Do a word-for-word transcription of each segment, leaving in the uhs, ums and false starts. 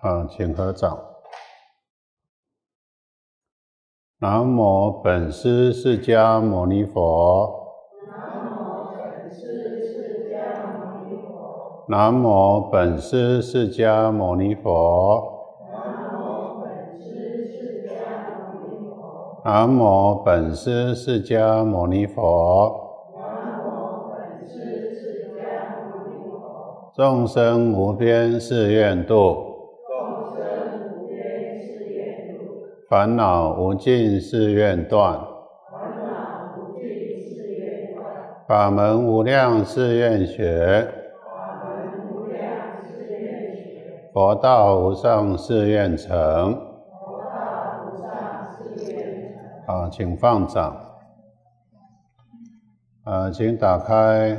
啊，请合掌。南无本师释迦牟尼佛。 南无本师释迦牟尼佛。 南无本师释迦牟尼佛。 南无本师释迦牟尼佛。 南无本师释迦牟尼佛。 南无本师释迦牟尼佛。 众生无边誓愿度。 众生无边誓愿度。 烦恼无尽誓愿断。 烦恼无尽誓愿断。 法门无量誓愿学。 法门无量誓愿学。 佛道无上誓愿成。 佛道无上誓愿成。 啊，请放掌。啊，请打开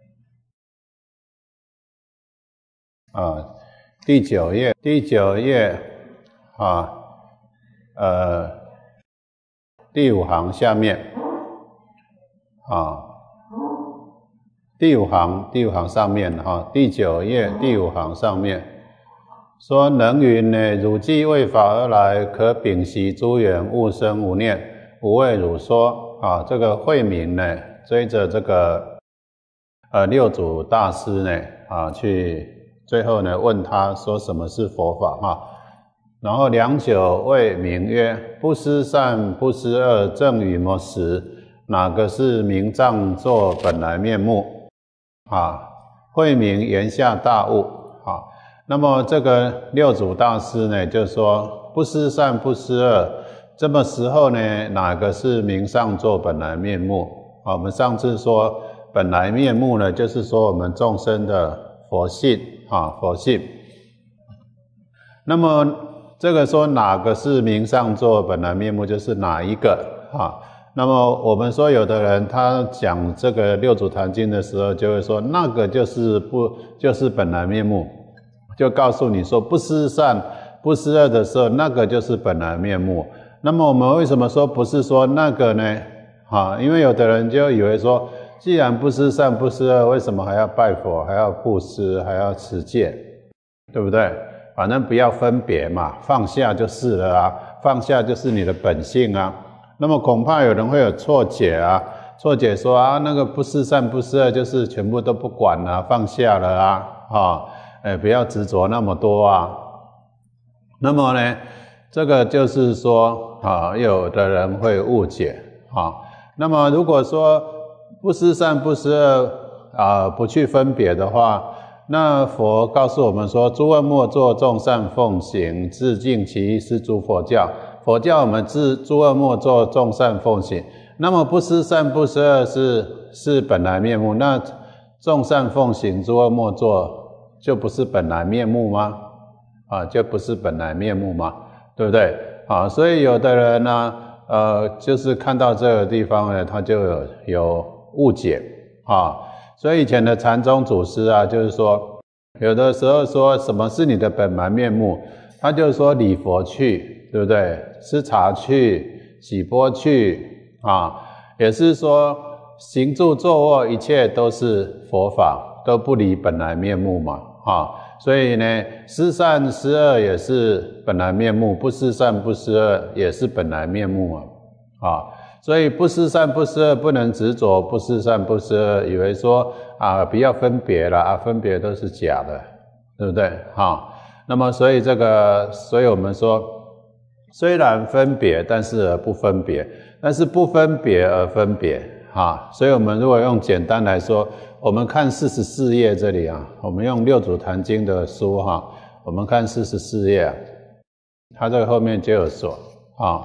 啊第九页，第九页啊，呃，第五行下面啊，第五行第五行上面哈、啊，第九页第五行上面说：能云呢，汝既为法而来，可秉习诸缘，勿生无念，无畏汝说。啊，这个慧明呢，追着这个呃六祖大师呢啊去，最后呢问他说什么是佛法哈、啊，然后良久谓明曰：不思善，不思恶，正与么实？哪个是明藏作本来面目？啊，慧明言下大悟啊。那么这个六祖大师呢，就说不思善，不思恶。这么时候呢，哪个是明上座本来面目？啊，我们上次说本来面目呢，就是说我们众生的佛性啊，佛性。那么这个说哪个是明上座本来面目，就是哪一个啊？那么我们说有的人他讲这个六祖坛经的时候，就会说那个就是不就是本来面目，就告诉你说不思善不思恶的时候，那个就是本来面目。那么我们为什么说不是说那个呢？啊，因为有的人就以为说，既然不思善不思恶，为什么还要拜佛，还要布施，还要持戒，对不对？反正不要分别嘛，放下就是了啊，放下就是你的本性啊。那么恐怕有人会有错解啊，错解说啊，那个不思善不思恶就是全部都不管了、啊，放下了啊，啊，哎，不要执着那么多啊。那么呢？这个就是说啊，有的人会误解啊。那么如果说不思善不思恶啊，不去分别的话，那佛告诉我们说：诸恶莫作，众善奉行，自净其意是诸佛教。佛教我们自诸恶莫作，众善奉行。那么不思善不思恶是是本来面目，那众善奉行，诸恶莫作，就不是本来面目吗？啊，就不是本来面目吗？对不对？啊，所以有的人呢，呃，就是看到这个地方呢，他就有有误解啊。所以以前的禅宗祖师啊，就是说，有的时候说什么是你的本来面目，他就说礼佛去，对不对？吃茶去，洗钵去啊，也是说行住坐卧一切都是佛法，都不离本来面目嘛，啊。所以呢，思善思恶也是本来面目，不思善不思恶也是本来面目啊！啊，所以不思善不思恶不能执着，不思善不思恶，以为说啊不要分别了啊，分别都是假的，对不对？哈，那么所以这个，所以我们说，虽然分别，但是而不分别，但是不分别而分别，哈，所以我们如果用简单来说。我们看四十四页这里啊，我们用六祖坛经的书哈、啊，我们看四十四页啊，它这个后面就有说啊，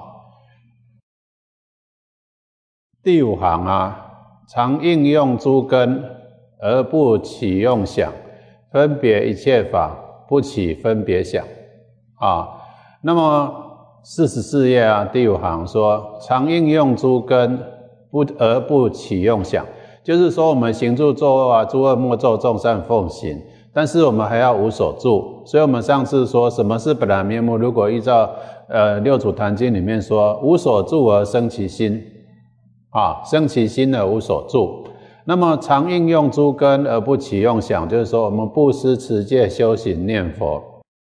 第五行啊，常应用诸根而不起用想，分别一切法不起分别想啊。那么四十四页啊，第五行说，常应用诸根不而不起用想。就是说我们行住坐卧啊，诸恶莫作，众善奉行，但是我们还要无所住。所以我们上次说什么是本来面目，如果依照呃六祖坛经里面说，无所住而生其心啊，生其心而无所住。那么常应用诸根而不起用想，就是说我们布施持戒修行念佛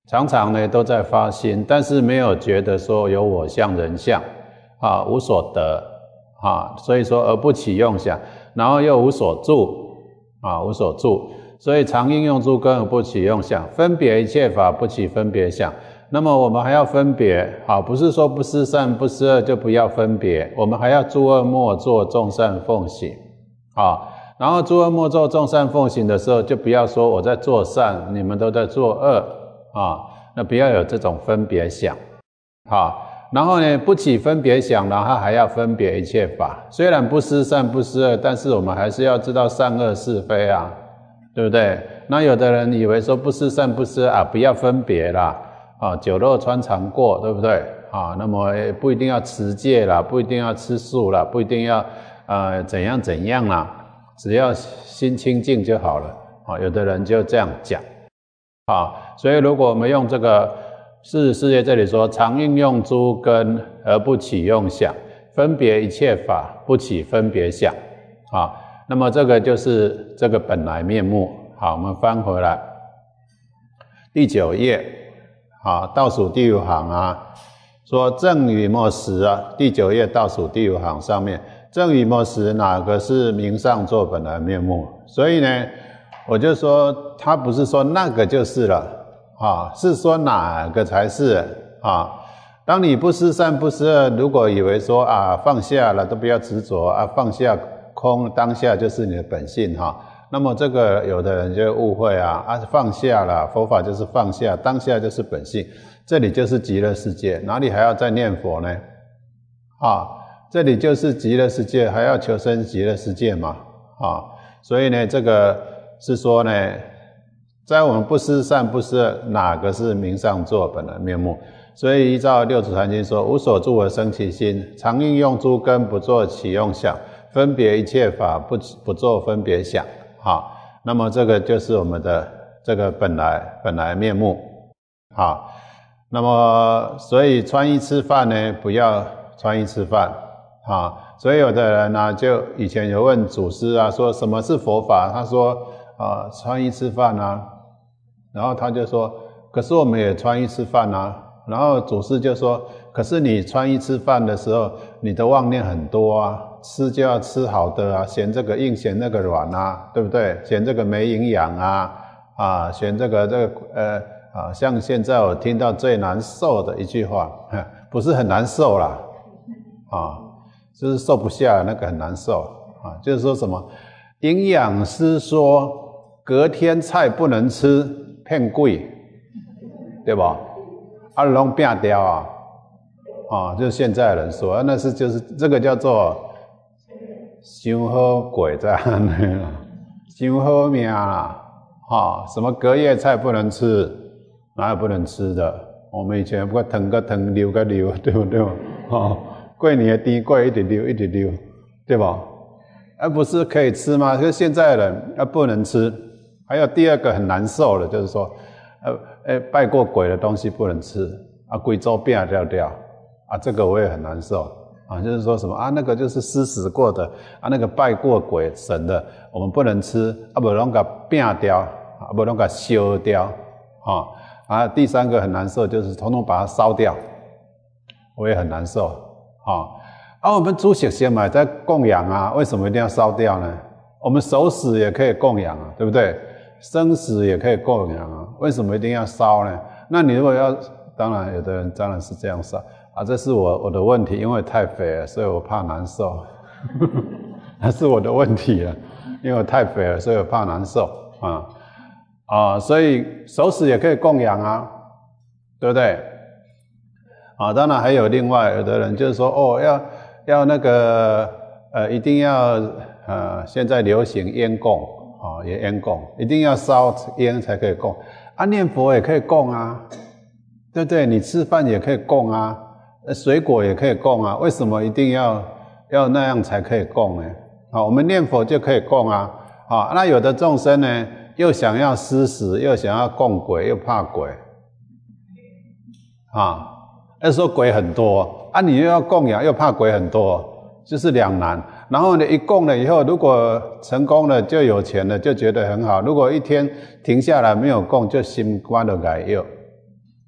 常常呢都在发心，但是没有觉得说有我相人相啊，无所得啊，所以说而不起用想，然后又无所住啊，无所住，所以常应用诸根而不起用想，分别一切法不起分别想。那么我们还要分别，好，不是说不思善不思恶就不要分别，我们还要诸恶莫作，众善奉行啊。然后诸恶莫作，众善奉行的时候，就不要说我在做善，你们都在做恶啊，那不要有这种分别想啊。然后呢，不起分别想，然后还要分别一切法。虽然不思善不思恶，但是我们还是要知道善恶是非啊，对不对？那有的人以为说不思善不思恶啊，不要分别啦。啊，酒肉穿肠过，对不对？啊，那么不一定要持戒啦，不一定要吃素啦，不一定要呃怎样怎样啦，只要心清净就好了。啊，有的人就这样讲。啊，所以如果我们用这个四十四页这里说，常应用诸根而不起用想，分别一切法不起分别想。啊，那么这个就是这个本来面目。好，我们翻回来第九页。啊，倒数第五行啊，说正与末时啊，第九页倒数第五行上面，正与末时哪个是明上座本来面目？所以呢，我就说他不是说那个就是了啊，是说哪个才是啊？当你不思善不思恶，如果以为说啊放下了都不要执着啊，放下空当下就是你的本性哈。那么这个有的人就误会啊，啊放下了，佛法就是放下，当下就是本性，这里就是极乐世界，哪里还要再念佛呢？啊，这里就是极乐世界，还要求生极乐世界嘛？啊，所以呢，这个是说呢，在我们不思善不思恶，哪个是明上座本来面目？所以依照六祖坛经说，无所住而生其心，常应用诸根不作起用想，分别一切法不不作分别想。好，那么这个就是我们的这个本来本来面目。好，那么所以穿衣吃饭呢，不要穿衣吃饭。好，所以有的人呢、啊，就以前有问祖师啊，说什么是佛法？他说啊、呃，穿衣吃饭啊。然后他就说，可是我们也穿衣吃饭啊。然后祖师就说，可是你穿衣吃饭的时候，你的妄念很多啊。吃就要吃好的啊，嫌这个硬嫌那个软啊，对不对？嫌这个没营养啊，啊，嫌这个这个呃啊，像现在我听到最难受的一句话，不是很难受啦，啊，就是瘦不下那个很难受啊，就是说什么营养师说隔天菜不能吃，骗贵，对吧？啊，拢变掉啊，啊，就是现在人说，那是就是这个叫做。想好鬼在安内啦，想好命啦，哈，什么隔夜菜不能吃，哪有不能吃的？我们以前不腾个腾，溜个溜，对不对？哈，过年的甜粿一直溜，一直溜，对吧？而不是可以吃吗？可是现在人啊不能吃。还有第二个很难受的，就是说，呃，呃，拜过鬼的东西不能吃，啊，贵州变掉掉，啊，这个我也很难受。啊，就是说什么啊，那个就是施食过的啊，那个拜过鬼神的，我们不能吃，啊，不能给变掉，啊，不能给烧掉，啊，啊，第三个很难受，就是统统把它烧掉，我也很难受，啊，啊，我们煮食先嘛在供养啊，为什么一定要烧掉呢？我们熟食也可以供养啊，对不对？生食也可以供养啊，为什么一定要烧呢？那你如果要，当然有的人当然是这样烧。啊，这是我我的问题，因为太肥了，所以我怕难受。那是我的问题了，因为我太肥了，所以我怕难受啊啊，所以熟食也可以供养啊，对不对？啊，当然还有另外有的人就是说，哦，要要那个呃，一定要呃，现在流行烟供啊，也烟供，一定要烧烟才可以供啊，念佛也可以供啊，对不对？你吃饭也可以供啊。水果也可以供啊，为什么一定要要那样才可以供呢？啊，我们念佛就可以供啊，啊，那有的众生呢，又想要施食，又想要供鬼，又怕鬼，啊，那说鬼很多啊，你又要供养，又怕鬼很多，就是两难。然后呢，一供了以后，如果成功了，就有钱了，就觉得很好；如果一天停下来没有供，就心关了改又，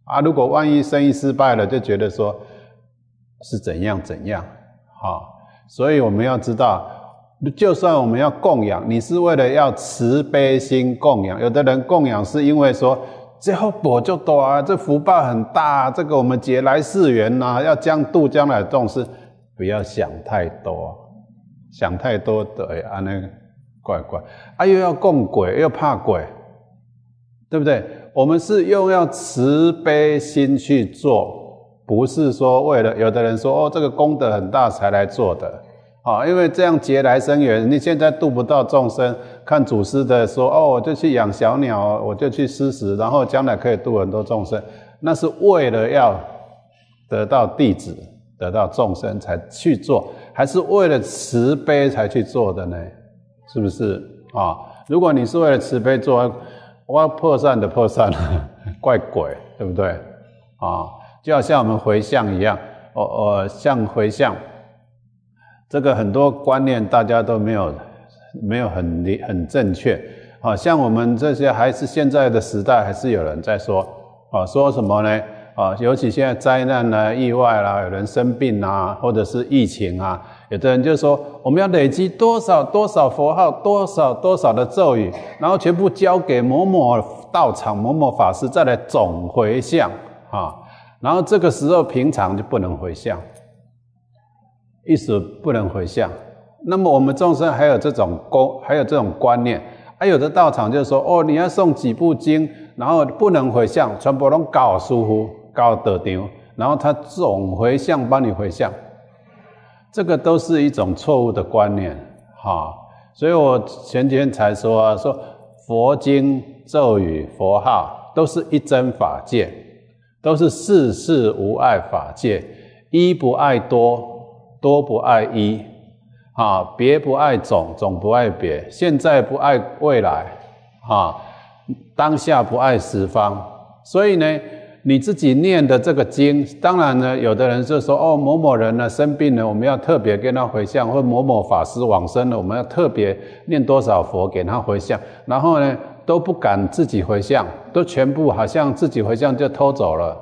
啊，如果万一生意失败了，就觉得说是怎样怎样，好，所以我们要知道，就算我们要供养，你是为了要慈悲心供养，有的人供养是因为说这福报就多啊，这福报很大啊，这个我们劫来世缘啊，要将度将来的众生，不要想太多，想太多的啊那个怪怪啊，又要供鬼，又怕鬼，对不对？我们是用要慈悲心去做，不是说为了有的人说哦这个功德很大才来做的啊，因为这样劫来生缘，你现在度不到众生，看祖师的说哦我就去养小鸟，我就去施食，然后将来可以度很多众生，那是为了要得到弟子，得到众生才去做，还是为了慈悲才去做的呢？是不是啊？如果你是为了慈悲做，我要破散的破散了，怪鬼，对不对？啊，就好像我们回向一样，哦哦，像回向，这个很多观念大家都没有没有很很正确。啊，像我们这些还是现在的时代，还是有人在说，啊，说什么呢？啊，尤其现在灾难啦、意外啦，有人生病啊，或者是疫情啊，有的人就说我们要累积多少多少佛号，多少多少的咒语，然后全部交给某某道场、某某法师，再来总回向啊。然后这个时候平常就不能回向，一时不能回向。那么我们众生还有这种观，还有这种观念，还、啊、有的道场就说哦，你要诵几部经，然后不能回向，全部都搞师父。高德场，然后他总回向帮你回向，这个都是一种错误的观念哈。所以我前天才说啊，说佛经咒语佛号都是一真法界，都是世事无碍法界，一不爱多，多不爱一，啊，别不爱总，总不爱别，现在不爱未来，啊，当下不爱十方。所以呢，你自己念的这个经，当然呢，有的人就说哦，某某人呢生病了，我们要特别跟他回向，或某某法师往生了，我们要特别念多少佛给他回向，然后呢都不敢自己回向，都全部好像自己回向就偷走了。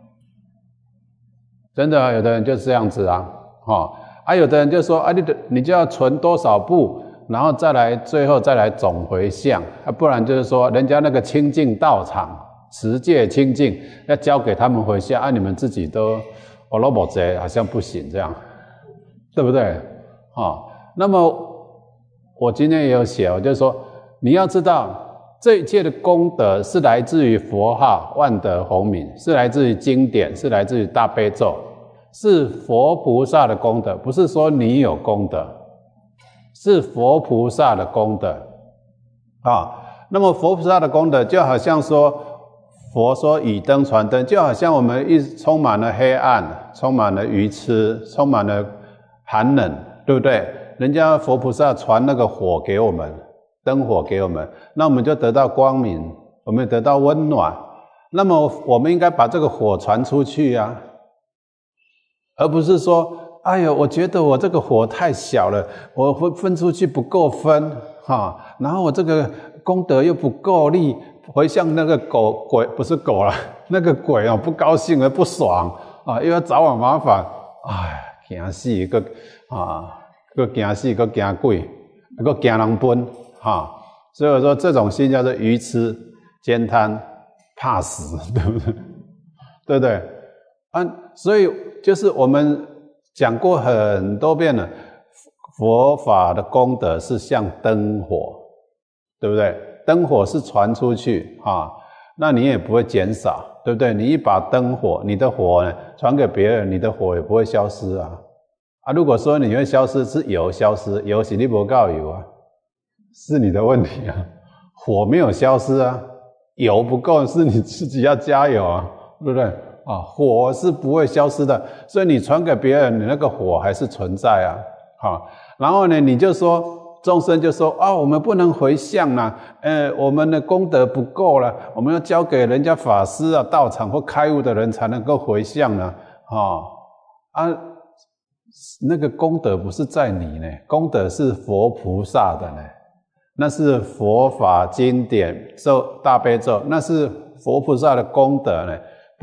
真的，有的人就是这样子啊，哦，啊，有的人就说啊，你的你就要存多少部，然后再来最后再来总回向，啊，不然就是说人家那个清净道场。持戒清净要交给他们回向，啊，你们自己都我都没这好像不行，这样对不对？哦，那么我今天也有写，我就说你要知道这一切的功德是来自于佛号万德洪名，是来自于经典，是来自于大悲咒，是佛菩萨的功德，不是说你有功德，是佛菩萨的功德啊。那么佛菩萨的功德就好像说佛说以灯传灯，就好像我们一充满了黑暗，充满了愚痴，充满了寒冷，对不对？人家佛菩萨传那个火给我们，灯火给我们，那我们就得到光明，我们得到温暖。那么我们应该把这个火传出去啊，而不是说哎呦我觉得我这个火太小了，我分出去不够分哈，然后我这个功德又不够力，回向那个狗鬼不是狗啦，那个鬼哦不高兴了，不爽啊，又要找我麻烦，哎，惊死个啊，个惊死个惊鬼，个惊人奔哈，所以我说这种心叫做愚痴、悭贪、怕死，对不对？对不对？啊，所以就是我们讲过很多遍了，佛法的功德是像灯火，对不对？灯火是传出去啊，那你也不会减少，对不对？你一把灯火，你的火呢传给别人，你的火也不会消失啊。啊，如果说你会消失，是油消失，油是你不够油啊，是你的问题啊。火没有消失啊，油不够是你自己要加油啊，对不对？啊，火是不会消失的，所以你传给别人，你那个火还是存在啊。好，然后呢，你就说。众生就说啊、哦，我们不能回向啦，呃，我们的功德不够了，我们要交给人家法师啊、道场或开悟的人才能够回向呢，哦，啊，那个功德不是在你呢，功德是佛菩萨的呢，那是佛法经典咒大悲咒，那是佛菩萨的功德呢，不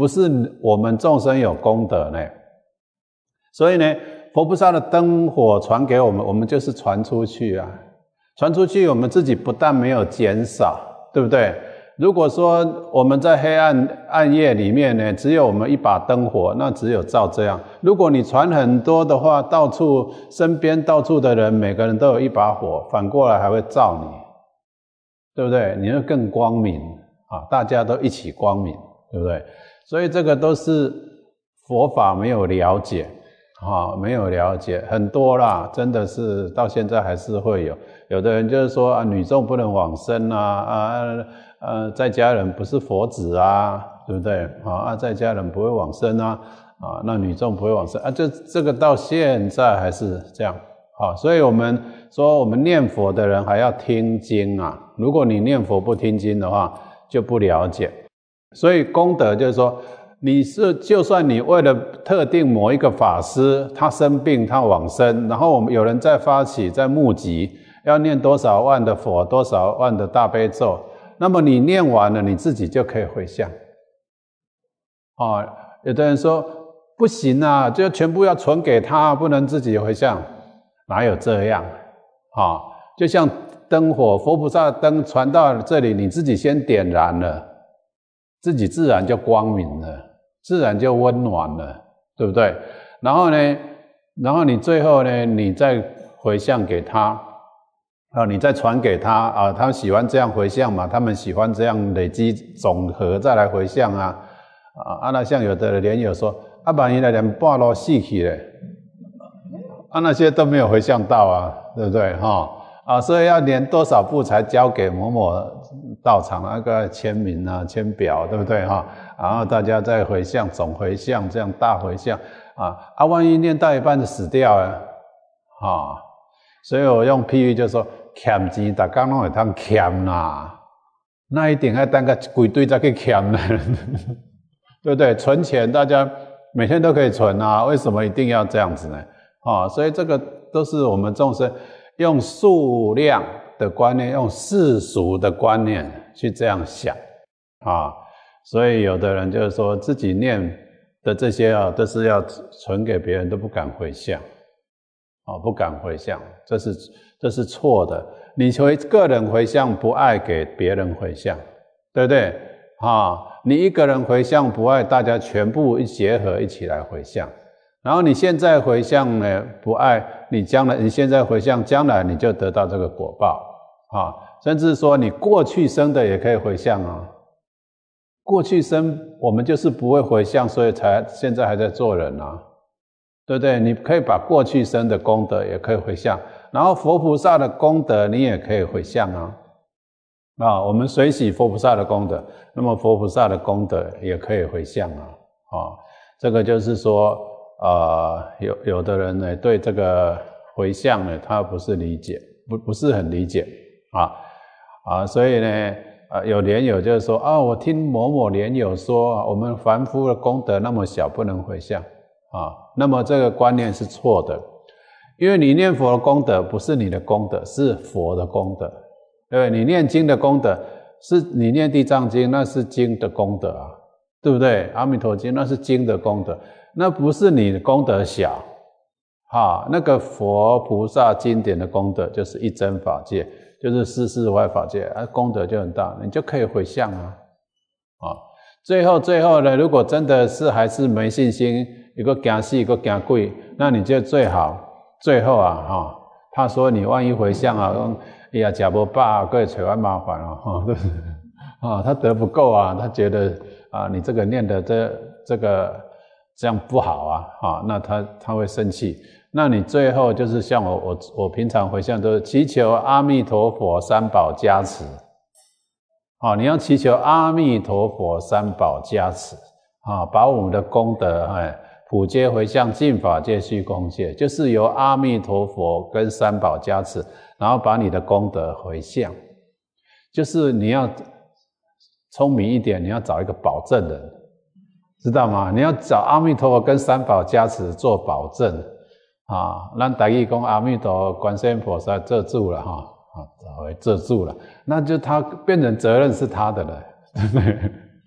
不是我们众生有功德呢。所以呢，佛菩萨的灯火传给我们，我们就是传出去啊，传出去，我们自己不但没有减少，对不对？如果说我们在黑暗暗夜里面呢，只有我们一把灯火，那只有照这样。如果你传很多的话，到处身边到处的人，每个人都有一把火，反过来还会照你，对不对？你会更光明啊，大家都一起光明，对不对？所以这个都是佛法没有了解啊，没有了解很多啦，真的是到现在还是会有。有的人就是说啊，女众不能往生啊，啊呃，在家人不是佛子啊，对不对？啊，在家人不会往生啊，啊，那女众不会往生啊，这这个到现在还是这样。好，所以我们说，我们念佛的人还要听经啊。如果你念佛不听经的话，就不了解。所以功德就是说，你是就算你为了特定某一个法师，他生病他往生，然后我们有人在发起在募集，要念多少万的佛，多少万的大悲咒，那么你念完了，你自己就可以回向。啊，有的人说不行啊，就全部要传给他，不能自己回向，哪有这样？啊，就像灯火，佛菩萨的灯传到这里，你自己先点燃了，自己自然就光明了，自然就温暖了，对不对？然后呢，然后你最后呢，你再回向给他。啊，你再传给他啊，他们喜欢这样回向嘛？他们喜欢这样累积总和再来回向啊，啊，那像有的莲友说，啊，万一来连半路死去了，啊，那些都没有回向到啊，对不对？哈，啊，所以要连多少步才交给某某道场那个签名啊、签表，对不对？哈，然后大家再回向总回向，这样大回向啊，啊，万一念到一半就死掉了，啊，所以我用譬喻就说。欠钱，大家拢会通欠啦，那一定要等个几堆才去欠呢，对不对？存钱大家每天都可以存啊，为什么一定要这样子呢？啊，所以这个都是我们众生用数量的观念，用世俗的观念去这样想啊，所以有的人就是说自己念的这些啊，都是要存给别人，都不敢回向，啊，不敢回向，这是。这是错的，你回个人回向不爱给别人回向，对不对？啊，你一个人回向不爱，大家全部一结合一起来回向。然后你现在回向呢不爱，你将来你现在回向，将来你就得到这个果报啊。甚至说你过去生的也可以回向啊。过去生我们就是不会回向，所以才现在还在做人啊，对不对？你可以把过去生的功德也可以回向。然后佛菩萨的功德你也可以回向啊，啊，我们随喜佛菩萨的功德，那么佛菩萨的功德也可以回向啊，啊，这个就是说，呃，有有的人呢对这个回向呢他不是理解，不不是很理解啊啊，所以呢，呃，有莲友就是说啊，我听某某莲友说，我们凡夫的功德那么小，不能回向啊，那么这个观念是错的。因为你念佛的功德不是你的功德，是佛的功德，对不对？你念经的功德是你念地藏经，那是经的功德啊，对不对？阿弥陀经那是经的功德，那不是你的功德小啊。那个佛菩萨经典的功德就是一真法界，就是四世外法界啊，功德就很大，你就可以回向啊。啊，最后最后呢，如果真的是还是没信心，一个惊死一个惊鬼，那你就最好。最后啊，哈、哦，他说你万一回向啊，讲哎呀，吃不饱，各位找我麻烦哦，哈、哦，对不对？啊，他得不够啊，他觉得啊，你这个念的这这个这样不好啊，啊，那他他会生气。那你最后就是像我我我平常回向都是祈求阿弥陀佛三宝加持，啊，你要祈求阿弥陀佛三宝加持，啊，把我们的功德哎。普皆回向净法界虚空界，就是由阿弥陀佛跟三宝加持，然后把你的功德回向。就是你要聪明一点，你要找一个保证人，知道吗？你要找阿弥陀佛跟三宝加持做保证啊。咱台语讲阿弥陀佛、观世音菩萨遮住了哈，啊，遮住了，那就他变成责任是他的了，对不对？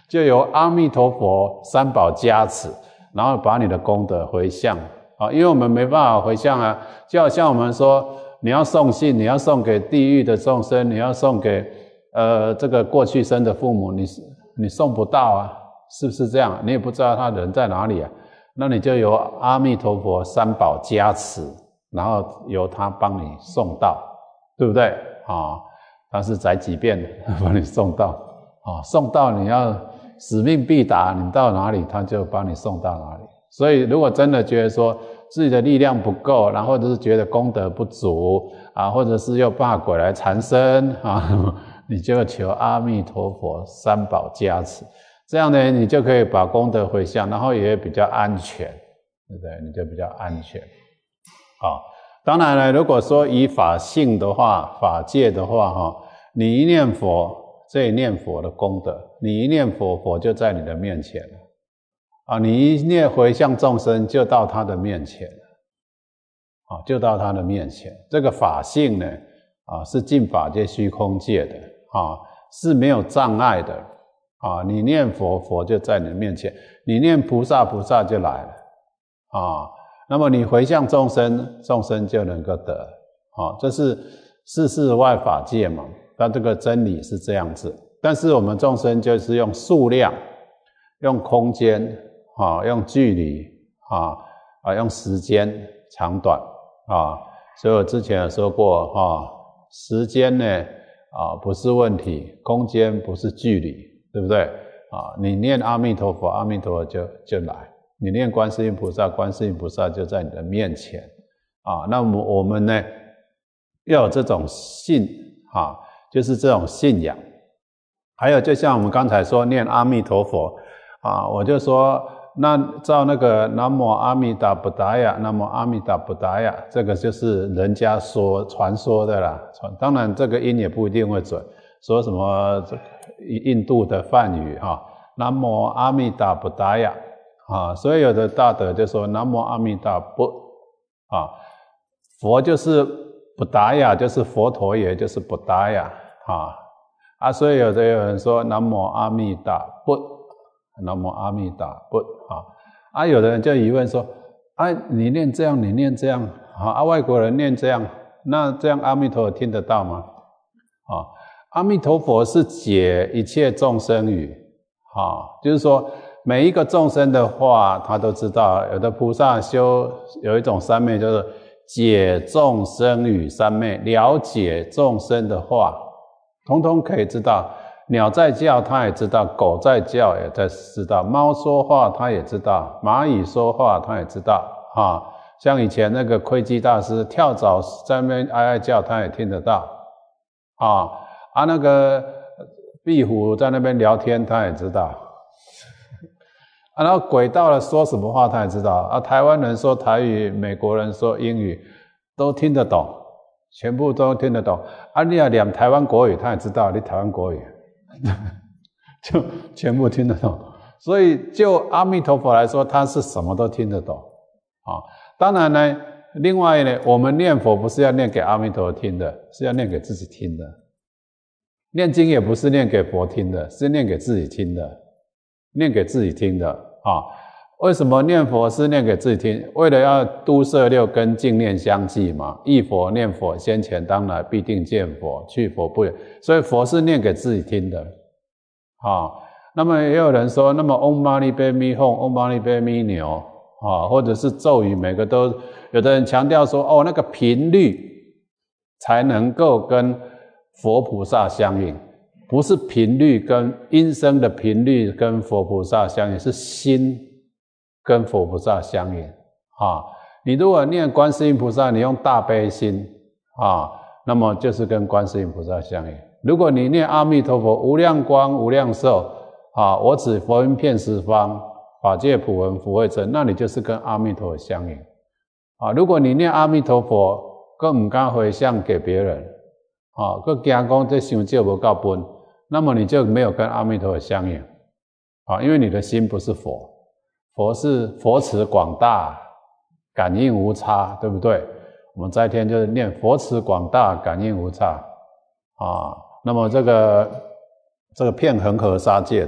就由阿弥陀佛三宝加持，然后把你的功德回向啊，因为我们没办法回向啊，就好像我们说你要送信，你要送给地狱的众生，你要送给呃这个过去生的父母，你你送不到啊，是不是这样？你也不知道他人在哪里啊，那你就由阿弥陀佛三宝加持，然后由他帮你送到，对不对啊？他是载几遍帮你送到啊，送到你要使命必达，你到哪里他就帮你送到哪里。所以如果真的觉得说自己的力量不够，然后或者是觉得功德不足啊，或者是又怕鬼来缠身啊，你就求阿弥陀佛三宝加持，这样呢你就可以把功德回向，然后也比较安全，对不对？你就比较安全。好，当然了，如果说以法性的话，法界的话哈，你一念佛，这一念佛的功德，你一念佛，佛就在你的面前了啊，你一念回向众生，就到他的面前了啊，就到他的面前。这个法性呢啊，是尽法界虚空界的啊，是没有障碍的啊。你念佛，佛就在你的面前；你念菩萨，菩萨就来了啊。那么你回向众生，众生就能够得啊。这是世事外法界嘛，它这个真理是这样子。但是我们众生就是用数量、用空间啊、用距离啊、啊用时间长短啊。所以我之前有说过啊，时间呢啊不是问题，空间不是距离，对不对啊？你念阿弥陀佛，阿弥陀佛就就来；你念观世音菩萨，观世音菩萨就在你的面前啊。那么我们呢要有这种信啊，就是这种信仰。还有就像我们刚才说念阿弥陀佛啊，我就说那照那个南无阿弥达布达雅，南无阿弥达布达雅，这个就是人家说传说的啦。当然这个音也不一定会准，说什么印度的梵语哈，南无阿弥达布达雅啊，所以有的大德就说南无阿弥达布啊，佛就是布达雅，就是佛陀也就是布达雅啊啊，所以有的有人说南无阿弥达布，南无阿弥达布啊啊，有的人就疑问说，啊，你念这样，你念这样啊，外国人念这样，那这样阿弥陀佛听得到吗？啊，阿弥陀佛是解一切众生语啊，就是说每一个众生的话他都知道。有的菩萨修有一种三昧，就是解众生语三昧，了解众生的话通通可以知道。鸟在叫他也知道，狗在叫也在知道，猫说话他也知道，蚂蚁说话他也知道啊。像以前那个窥基大师跳蚤在那边哀哀叫他也听得到啊啊，那个壁虎在那边聊天他也知道啊，然后鬼到了说什么话他也知道啊，台湾人说台语，美国人说英语都听得懂，全部都听得懂啊。你要念台湾国语他也知道你台湾国语就全部听得懂。所以就阿弥陀佛来说，他是什么都听得懂啊。当然呢，另外呢，我们念佛不是要念给阿弥陀佛听的，是要念给自己听的。念经也不是念给佛听的，是念给自己听的，念给自己听的啊。为什么念佛是念给自己听？为了要都摄六根，净念相继嘛。忆佛念佛，先前当来必定见佛，去佛不远。所以佛是念给自己听的啊。那么也有人说，那么嗡嘛呢呗咪吽，嗡嘛呢呗咪牛啊，或者是咒语，每个都有的人强调说，哦，那个频率才能够跟佛菩萨相应，不是频率跟音声的频率跟佛菩萨相应，是心跟佛菩萨相应啊。你如果念观世音菩萨，你用大悲心啊，那么就是跟观世音菩萨相应。如果你念阿弥陀佛无量光无量寿啊，我指佛音遍十方，法界普闻福慧真，那你就是跟阿弥陀佛相应啊。如果你念阿弥陀佛更不敢回向给别人啊，更惊讲这想少不够分，那么你就没有跟阿弥陀佛相应啊，因为你的心不是佛。佛是佛慈广大，感应无差，对不对？我们在天就是念佛慈广大，感应无差啊。那么这个这个遍恒河沙界的，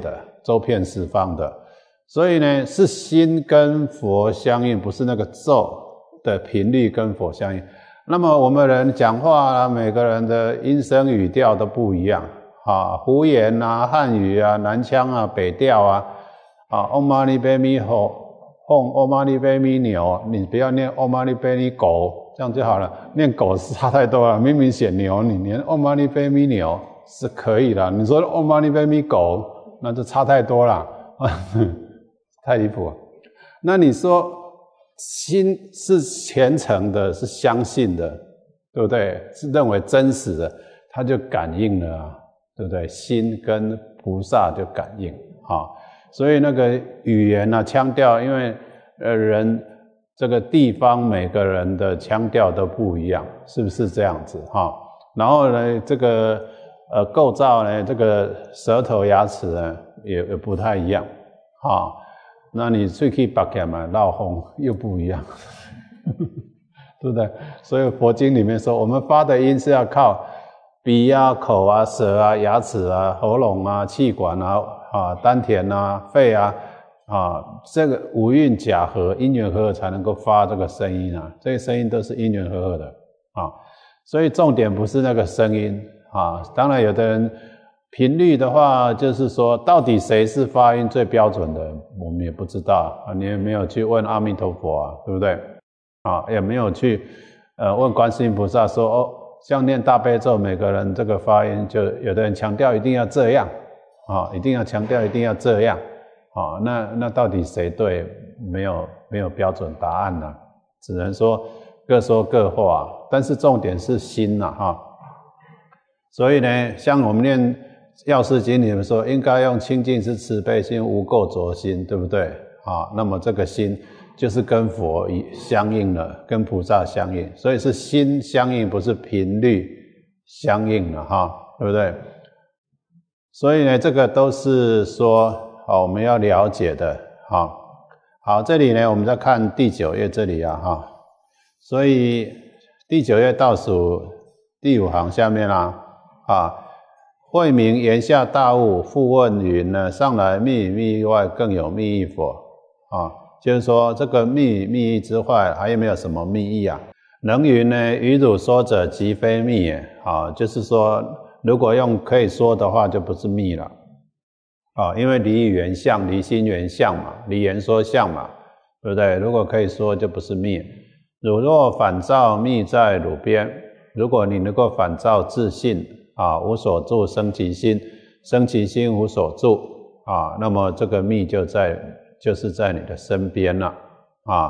周遍十方的。所以呢，是心跟佛相应，不是那个咒的频率跟佛相应。那么我们人讲话啊，每个人的音声语调都不一样啊，胡言啊、汉语啊、南腔啊、北调啊，啊，唵嘛呢呗咪吽，吽唵嘛呢呗咪牛，你不要念唵嘛呢呗咪狗，这样就好了。念狗是差太多了，明明写牛，你念唵嘛呢呗咪牛是可以的。你说唵嘛呢呗咪狗，那就差太多了，太离谱了。那你说心是虔诚的，是相信的，对不对？是认为真实的，他就感应了啊，对不对？心跟菩萨就感应啊。所以那个语言啊、腔调，因为呃人这个地方每个人的腔调都不一样，是不是这样子哈？然后呢，这个呃构造呢，这个舌头、牙齿呢也也不太一样哈。那你喙齿拔起来嘛，闹风又不一样，对不对？所以佛经里面说，我们发的音是要靠鼻啊、口啊、舌啊、牙齿啊、喉咙啊、气管啊、啊丹田啊、肺啊，啊这个五蕴假合、因缘合合才能够发这个声音啊。这些声音都是因缘合合的啊，所以重点不是那个声音啊。当然，有的人频率的话，就是说，到底谁是发音最标准的，我们也不知道啊。你也没有去问阿弥陀佛啊，对不对？啊，也没有去呃问观世音菩萨说，哦，像念大悲咒，每个人这个发音，就有的人强调一定要这样啊，一定要强调一定要这样啊。那那到底谁对？没有没有标准答案呢、啊，只能说各说各话。但是重点是心呐、啊，哈。所以呢，像我们念药师经里面说，应该用清净之慈悲心，无垢浊心，对不对？啊，那么这个心就是跟佛相应了，跟菩萨相应，所以是心相应，不是频率相应了，哈，对不对？所以呢，这个都是说，啊，我们要了解的，哈。好，这里呢，我们再看第九页这里啊，哈。所以第九页倒数第五行下面啊，啊。慧明言下大悟，复问云呢，上来密语密意外，更有密意否？啊，就是说这个密语密意之外，还有没有什么密意啊？能云呢，与汝说者，即非密也。啊，就是说，如果用可以说的话，就不是密了。啊，因为离语言相，离心缘相嘛，离言说相嘛，对不对？如果可以说，就不是密。汝若反照密在汝边，如果你能够反照自信。啊，无所住生其心，生其心无所住啊，那么这个密就在就是在你的身边了啊。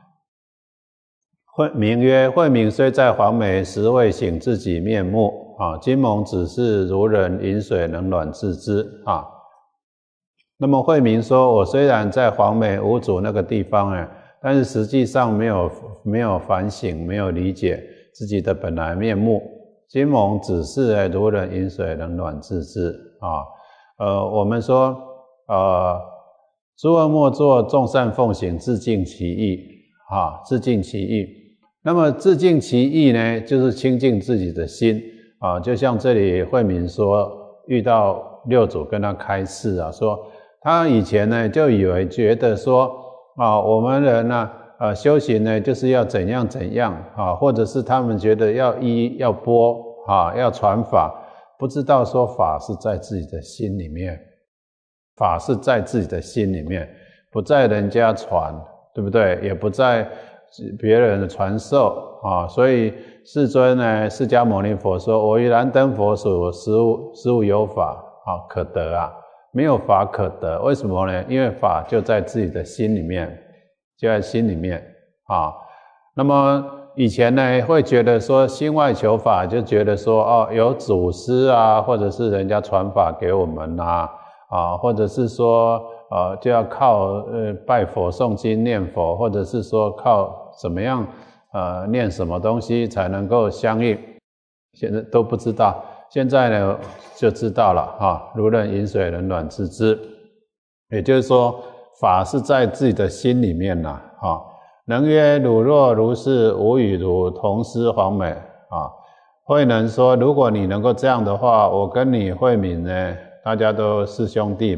慧明曰：慧明虽在黄梅，实未醒自己面目啊。今蒙只是如人饮水，冷暖自知啊。那么慧明说：我虽然在黄梅五祖那个地方呢，但是实际上没有没有反省，没有理解自己的本来面目。今蒙只是如人饮水，冷暖自知啊。呃，我们说，呃，诸恶莫作，众善奉行，自净其意啊，自净其意。那么自净其意呢，就是清净自己的心啊。就像这里慧明说，遇到六祖跟他开示啊，说他以前呢就以为觉得说啊，我们人呢、啊。呃，修行呢，就是要怎样怎样啊，或者是他们觉得要依要播啊，要传法，不知道说法是在自己的心里面，法是在自己的心里面，不在人家传，对不对？也不在别人的传授啊。所以世尊呢，释迦牟尼佛说：“我于燃灯佛所，实无实无有法啊可得啊，没有法可得。为什么呢？因为法就在自己的心里面。”就在心里面啊，那么以前呢，会觉得说心外求法，就觉得说哦，有祖师啊，或者是人家传法给我们啊，啊，或者是说呃，就要靠呃拜佛、诵经、念佛，或者是说靠怎么样呃念什么东西才能够相应，现在都不知道，现在呢就知道了哈，如人饮水，冷暖自知，也就是说。法是在自己的心里面呐，啊，能曰汝若如是，吾与汝同师黄美啊。慧能说，如果你能够这样的话，我跟你慧敏呢，大家都是兄弟嘛，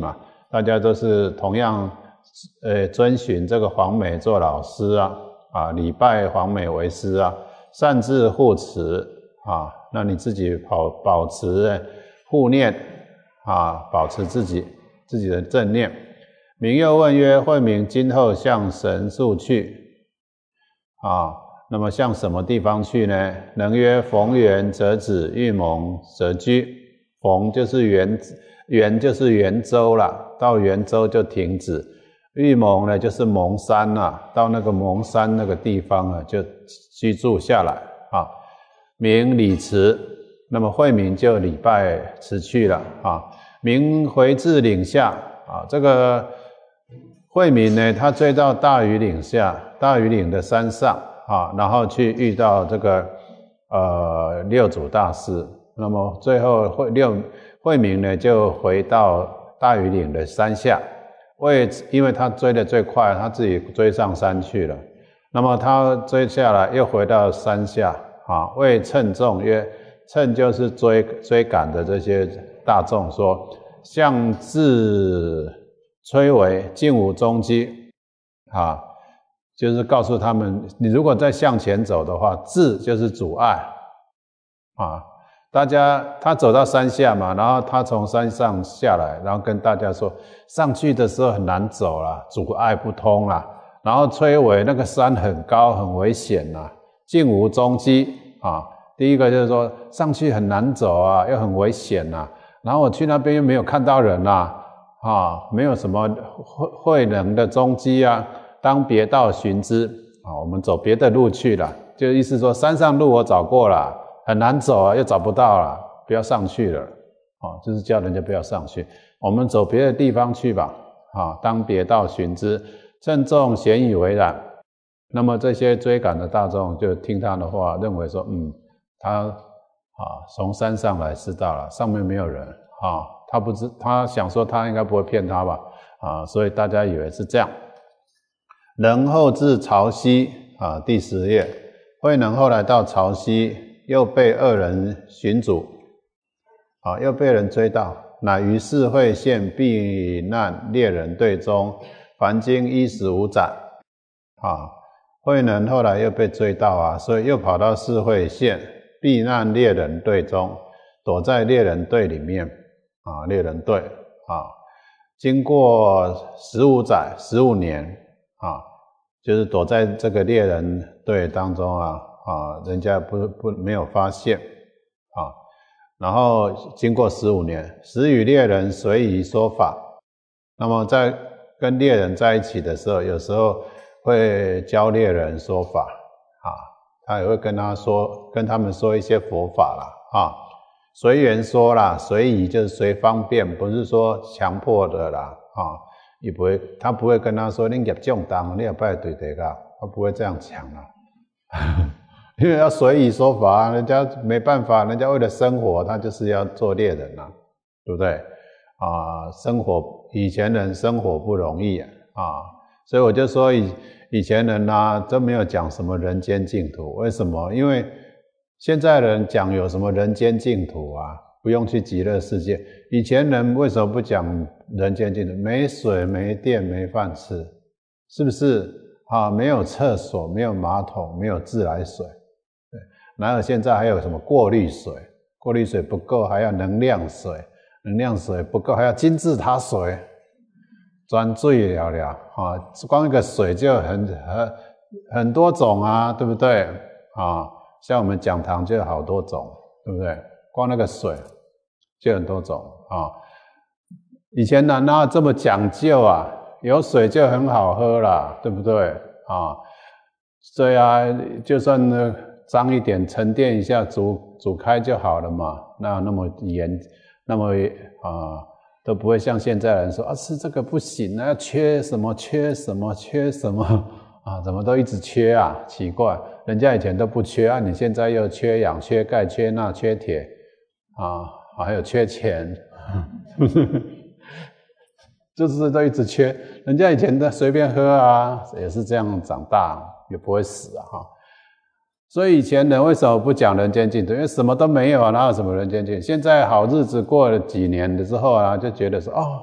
大家都是同样呃遵循这个黄梅做老师啊，啊礼拜黄梅为师啊，善自护持啊，那你自己保保持护念啊，保持自己自己的正念。明又问曰：慧明今后向神宿去啊？那么向什么地方去呢？能曰：逢源则止，遇蒙则居。逢就是圆，圆就是圆周啦，到圆周就停止。遇蒙呢就是蒙山啦，到那个蒙山那个地方啊就居住下来啊。明礼辞，那么慧明就礼拜辞去了啊。明回至岭下啊，这个慧明呢，他追到大庾岭下，大庾岭的山上啊，然后去遇到这个呃六祖大师。那么最后慧六慧明呢就回到大庾岭的山下，为因为他追得最快，他自己追上山去了。那么他追下来又回到山下啊，谓乘众曰：乘就是追追赶的这些大众说，向自摧为，尽无踪迹啊，就是告诉他们，你如果再向前走的话，自就是阻碍啊。大家他走到山下嘛，然后他从山上下来，然后跟大家说，上去的时候很难走啦，阻碍不通啦，然后摧毁那个山很高很危险啦，尽无踪迹啊。第一个就是说上去很难走啊，又很危险啦，然后我去那边又没有看到人啦，啊，没有什么慧能的踪迹啊，当别道寻之啊，我们走别的路去了，就意思说山上路我找过了，很难走啊，又找不到了，不要上去了，啊，就是叫人家不要上去，我们走别的地方去吧，啊，当别道寻之，乘众咸以为然。那么这些追赶的大众就听他的话，认为说，嗯，他啊从山上来知道了，上面没有人啊，他不知他想说他应该不会骗他吧，啊，所以大家以为是这样。能后至潮汐啊，第十页，慧能后来到潮汐。又被二人寻阻，啊，又被人追到，乃于四会县避难猎人队中，凡经一十五载，啊，慧能后来又被追到啊，所以又跑到四会县避难猎人队中，躲在猎人队里面，啊，猎人队，啊，经过十五载，十五年，啊，就是躲在这个猎人队当中啊。啊，人家不不没有发现啊，然后经过十五年，时与猎人随意说法。那么在跟猎人在一起的时候，有时候会教猎人说法啊，他也会跟他说，跟他们说一些佛法啦啊，随缘说啦，随意就是随方便，不是说强迫的啦啊，也不会，他不会跟他说你业重重，你也拜对对噶，他不会这样讲啦。因为要随意说法，人家没办法，人家为了生活，他就是要做猎人啊，对不对啊？生活以前人生活不容易啊，啊所以我就说以以前人啊都没有讲什么人间净土，为什么？因为现在人讲有什么人间净土啊，不用去极乐世界。以前人为什么不讲人间净土？没水、没电、没饭吃，是不是啊？没有厕所，没有马桶，没有自来水。然后现在还有什么过滤水，过滤水不够还要能量水，能量水不够还要金字塔水，专水了了啊，光一个水就很很很多种啊，对不对啊？像我们讲堂就有好多种，对不对？光那个水就很多种啊。以前哪哪有这么讲究啊？有水就很好喝啦，对不对啊？所以啊，就算呢脏一点，沉淀一下，煮煮开就好了嘛。那那么严，那么啊，都不会像现在人说啊，吃这个不行啊，要缺什么缺什么缺什么啊，怎么都一直缺啊？奇怪，人家以前都不缺啊，你现在又缺氧、缺钙、缺钠、缺铁啊，还有缺钱，是不是？就是都一直缺，人家以前都随便喝啊，也是这样长大，也不会死啊哈。所以以前人为什么不讲人间净土？因为什么都没有啊，哪有什么人间净土？现在好日子过了几年了之后啊，就觉得说哦，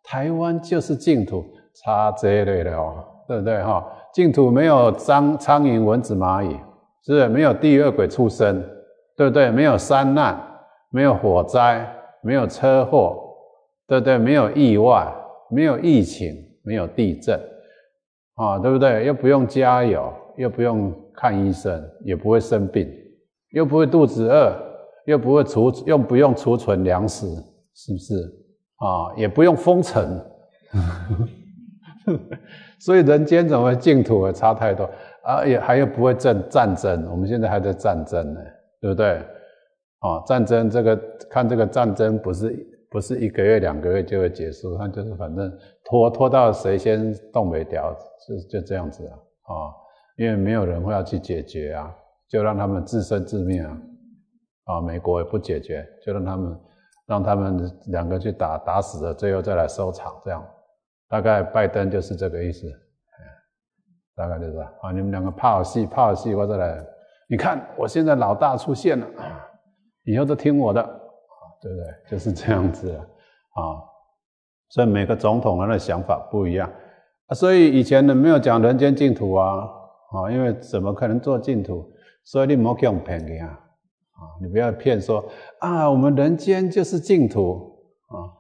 台湾就是净土，差这类的哦，对不对哈？净土没有苍苍蝇、蚊子、蚂蚁，是不是？没有地狱恶鬼畜生，对不对？没有山难，没有火灾，没有车祸，对不对？没有意外，没有疫情，没有地震，啊，对不对？又不用加油，又不用看医生，也不会生病，又不会肚子饿，又不会储，又不用储存粮食，是不是？啊，也不用封城。所以人间怎么净土也差太多啊？也还有不会战战争，我们现在还在战争呢，对不对？啊，战争这个看这个战争不是不是一个月两个月就会结束，它就是反正拖拖到谁先动没掉，就就这样子啊啊，因为没有人会要去解决啊，就让他们自生自灭啊啊，美国也不解决，就让他们让他们两个去打打死了，最后再来收场这样。大概拜登就是这个意思，大概就是啊，你们两个怕好戏，怕好戏，我再来，你看我现在老大出现了，以后都听我的，对不对？就是这样子啊，所以每个总统他的想法不一样，所以以前人没有讲人间净土啊，啊，因为怎么可能做净土？所以你不要用骗的啊，啊，你不要骗说啊，我们人间就是净土啊。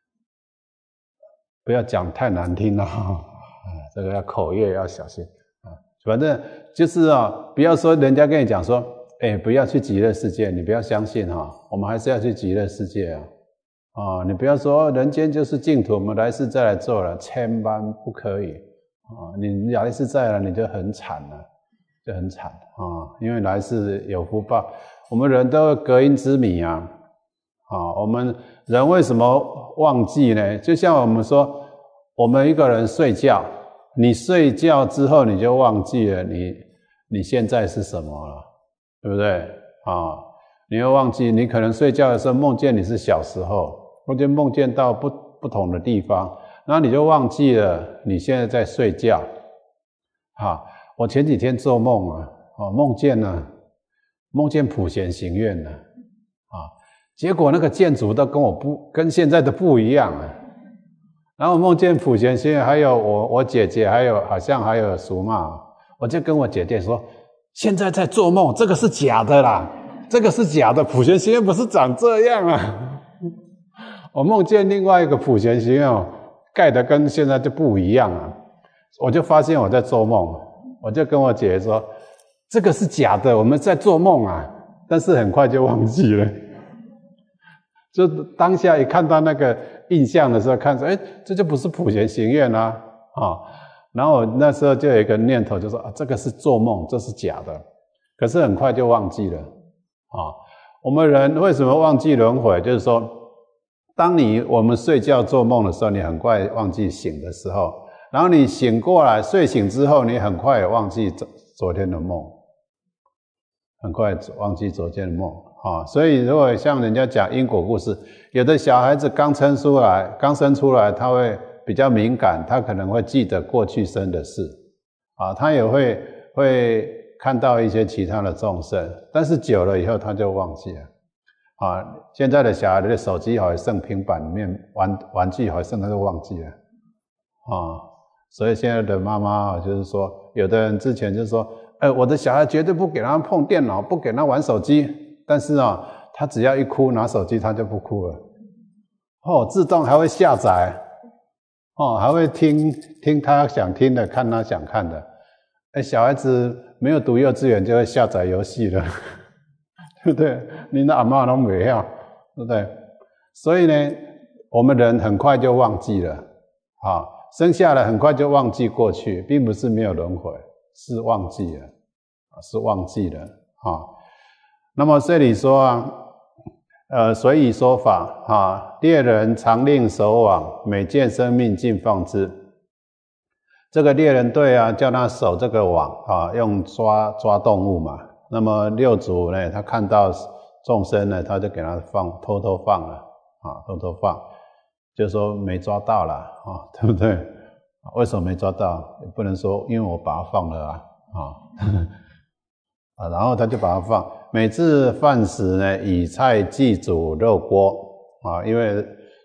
不要讲太难听了，啊，这个要口业要小心啊。反正就是啊，不要说人家跟你讲说，哎，不要去极乐世界，你不要相信哈，啊，我们还是要去极乐世界啊。啊，你不要说人间就是净土，我们来世再来做了，千万不可以啊！你来世再来，你就很惨了，就很惨啊！因为来世有福报，我们人都有隔音之谜啊。啊，我们人为什么忘记呢？就像我们说，我们一个人睡觉，你睡觉之后你就忘记了你你现在是什么了，对不对？啊，你会忘记，你可能睡觉的时候梦见你是小时候，或者梦见到不不同的地方，然后你就忘记了你现在在睡觉。啊，我前几天做梦啊，啊，梦见了，梦见普贤行愿了，啊。结果那个建筑都跟我不跟现在的不一样啊，然后梦见普贤行愿，还有我我姐姐，还有好像还有叔妈，我就跟我姐姐说，现在在做梦，这个是假的啦，这个是假的，普贤行愿不是长这样啊。我梦见另外一个普贤行愿哦，盖的跟现在就不一样啊，我就发现我在做梦，我就跟我姐姐说，这个是假的，我们在做梦啊，但是很快就忘记了。就当下一看到那个印象的时候，看说，哎，这就不是普贤行愿啊，啊，然后我那时候就有一个念头，就说啊，这个是做梦，这是假的，可是很快就忘记了，啊，我们人为什么忘记轮回？就是说，当你我们睡觉做梦的时候，你很快忘记醒的时候，然后你醒过来，睡醒之后，你很快也忘记昨昨天的梦，很快忘记昨天的梦。啊，所以如果像人家讲因果故事，有的小孩子刚生出来，刚生出来，他会比较敏感，他可能会记得过去生的事，啊，他也会会看到一些其他的众生，但是久了以后他就忘记了。啊，现在的小孩的手机好像剩平板里面玩玩具，好像他都忘记了。啊，所以现在的妈妈就是说，有的人之前就说，哎，我的小孩绝对不给他碰电脑，不给他玩手机。但是啊，他只要一哭拿手机，他就不哭了。哦，自动还会下载，哦，还会听听他想听的，看他想看的。哎，小孩子没有读幼稚园就会下载游戏了，对不对？你的阿嬷都没有，对不对？所以呢，我们人很快就忘记了，啊，生下来很快就忘记过去，并不是没有轮回，是忘记了，是忘记了，啊。那么这里说啊，呃，随以说法啊，猎人常令守网，每见生命尽放之。这个猎人队啊，叫他守这个网啊，用抓抓动物嘛。那么六祖呢，他看到众生呢，他就给他放，偷偷放了啊，偷偷放，就说没抓到了啊，对不对？为什么没抓到？也不能说因为我把它放了啊，啊。啊，然后他就把它放，每次饭时呢，以菜祭煮肉锅啊，因为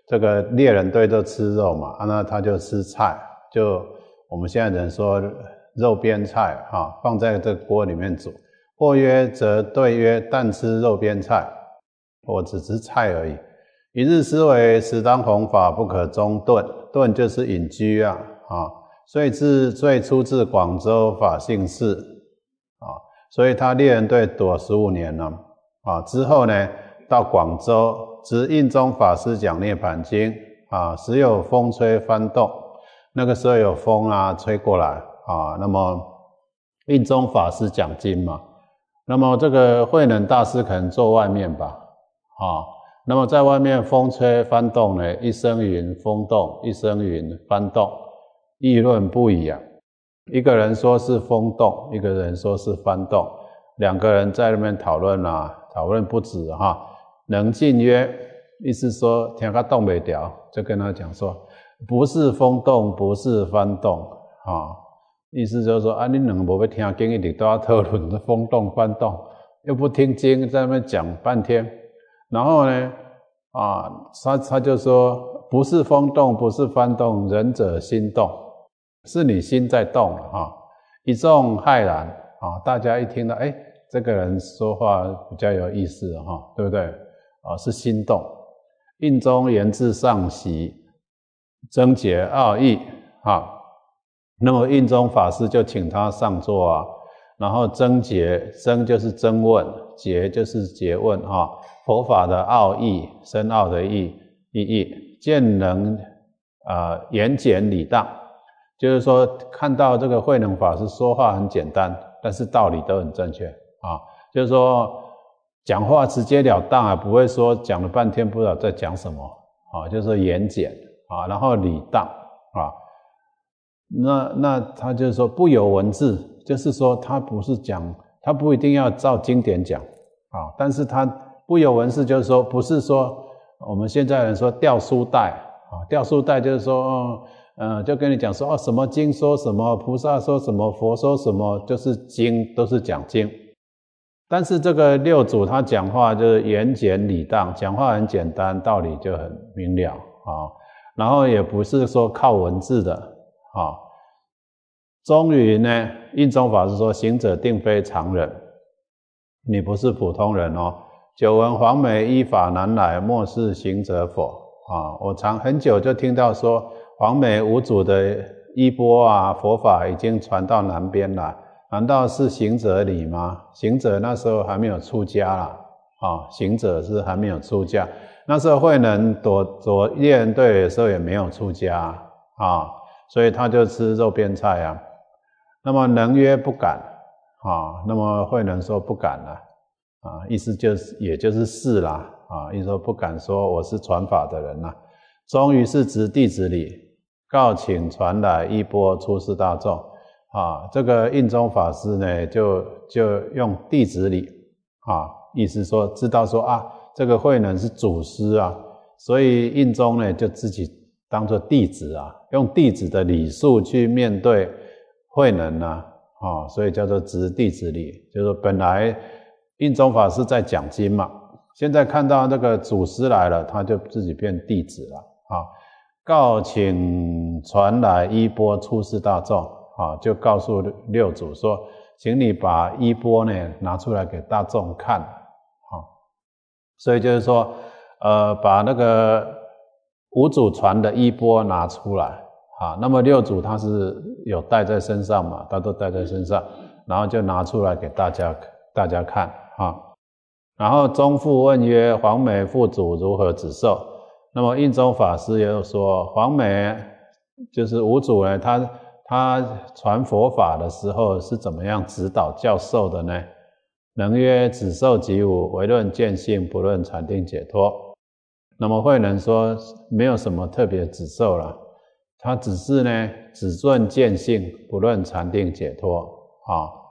这个猎人队都吃肉嘛，啊，那他就吃菜，就我们现在人说肉边菜啊，放在这个锅里面煮。或曰则对曰：但吃肉边菜，我只吃菜而已。一日思维，时当弘法，不可中顿。顿就是隐居啊，啊，所以自最初自广州法性寺啊，所以他猎人队躲十五年了啊。之后呢，到广州，执印宗法师讲涅槃经啊，时有风吹翻动，那个时候有风啊吹过来啊，那么印宗法师讲经嘛。那么这个慧能大师可能坐外面吧，啊，那么在外面风吹翻动呢，一声云风动，一声云翻动，议论不已啊。一个人说是风动，一个人说是翻动，两个人在那边讨论啊，讨论不止哈。能进曰，意思说听他动不了，就跟他讲说，不是风动，不是翻动啊。意思就是说啊，你两个没要听经，一直都要讨论的风动翻动，又不听经，在那边讲半天。然后呢，啊，他他就说，不是风动，不是翻动，仁者心动，是你心在动啊。一众骇然啊，大家一听到，哎，这个人说话比较有意思哈，对不对？啊，是心动。印宗言至上席，增解奥义啊。那么印宗法师就请他上座啊，然后增解，增就是增问，解就是诘问啊，佛法的奥义，深奥的义意义，见能啊、呃、言简理当，就是说看到这个慧能法师说话很简单，但是道理都很正确啊，就是说讲话直截了当啊，不会说讲了半天不知道在讲什么啊，就是说言简啊，然后理当啊。那那他就是说不由文字，就是说他不是讲，他不一定要照经典讲啊，但是他不由文字就是说不是说我们现在人说掉书袋啊，掉书袋就是说嗯、呃，就跟你讲说哦，什么经说什么，菩萨说什么，佛说什么，就是经都是讲经。但是这个六祖他讲话就是言简理当，讲话很简单，道理就很明了啊，然后也不是说靠文字的。啊，终于呢，印宗法师说：“行者定非常人，你不是普通人哦。久闻黄梅依法南来，莫是行者否？”啊，我常很久就听到说，黄梅五祖的衣钵啊，佛法已经传到南边了，难道是行者礼吗？行者那时候还没有出家啦，啊，行者是还没有出家，那时候慧能躲躲猎人队的时候也没有出家啊。所以他就吃肉边菜啊，那么能曰不敢啊，那么慧能说不敢了啊，意思就是也就是是啦啊，意思说不敢说我是传法的人啦。终于是执弟子礼，告请传来衣钵出示大众啊。这个印宗法师呢，就就用弟子礼啊，意思说知道说啊，这个慧能是祖师啊，所以印宗呢就自己当作弟子啊，用弟子的礼数去面对慧能啊，哦，所以叫做执弟子礼，就是本来印宗法师在讲经嘛，现在看到那个祖师来了，他就自己变弟子了啊。告请传来衣钵出示大众啊，就告诉六祖说，请你把衣钵呢拿出来给大众看啊。所以就是说，呃，把那个五祖传的衣钵拿出来啊，那么六祖他是有带在身上嘛，他都带在身上，然后就拿出来给大家大家看啊。然后宗复问曰：黄梅父祖如何指授？那么印宗法师也有说，黄梅就是五祖呢，他他传佛法的时候是怎么样指导教授的呢？能曰指授即无，唯论见性，不论禅定解脱。那么慧能说没有什么特别指授了，他只是呢只论见性，不论禅定解脱啊。